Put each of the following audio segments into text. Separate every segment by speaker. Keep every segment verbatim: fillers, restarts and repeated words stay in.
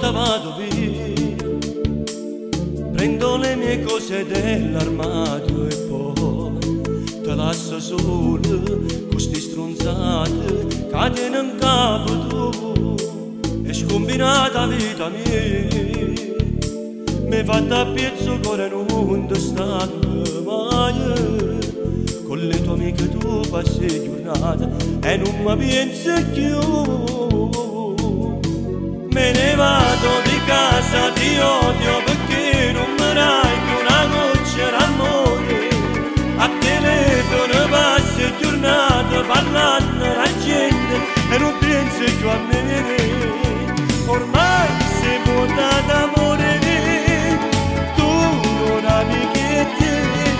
Speaker 1: volta vado via, prendo le mie cose dell'armadio e poi te lascio solo con sti stronzate che tieni in capo tu. E scombinata vita mia mi fatta a pezzo cuore non ti stanno mai. Con le tue amiche tu passi giornate e non mi pensi più. Me ne vado di casa, ti odio perché non mi dai più una goccia d'amore. A telefono passi giornate parlando la gente e non pensi più a me. Ormai sei vuota d'amore, tu non ami che te,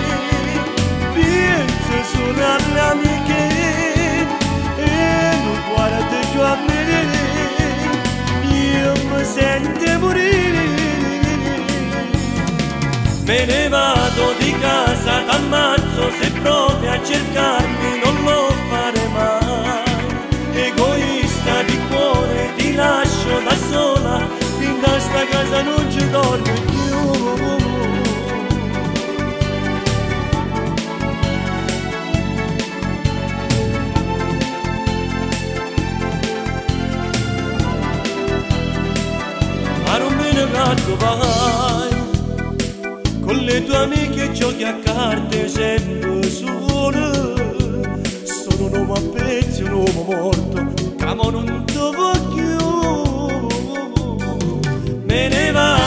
Speaker 1: pensi solo alle amiche e non guardi più a me. Io mi sento morire, me ne vado di casa, t'ammazzo se provi a cercarmi, non lo fare mai. Egoista di cuore ti lascio da sola, in questa casa non ci dormo più. Ma non me ne vado vai, con le tue amiche giochi a carte sempre solo. Sono un uomo a pezzi, un uomo morto, che mo non ti voglio. Me ne va